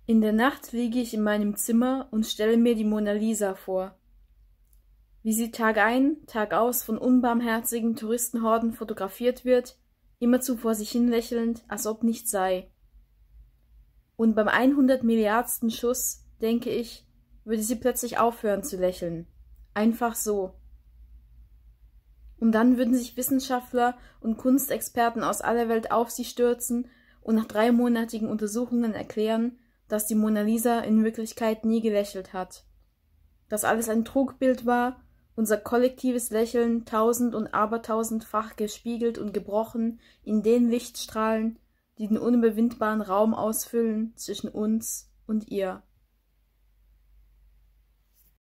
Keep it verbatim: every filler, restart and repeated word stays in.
In der Nacht liege ich in meinem Zimmer und stelle mir die Mona Lisa vor, wie sie Tag ein, Tag aus von unbarmherzigen Touristenhorden fotografiert wird, immerzu vor sich hin lächelnd, als ob nichts sei. Und beim hundert Milliardsten Schuss, denke ich, würde sie plötzlich aufhören zu lächeln. Einfach so. Und dann würden sich Wissenschaftler und Kunstexperten aus aller Welt auf sie stürzen und nach dreimonatigen Untersuchungen erklären, dass die Mona Lisa in Wirklichkeit nie gelächelt hat. Dass alles ein Trugbild war, unser kollektives Lächeln tausend- und abertausendfach gespiegelt und gebrochen in den Lichtstrahlen, die den unüberwindbaren Raum ausfüllen zwischen uns und ihr.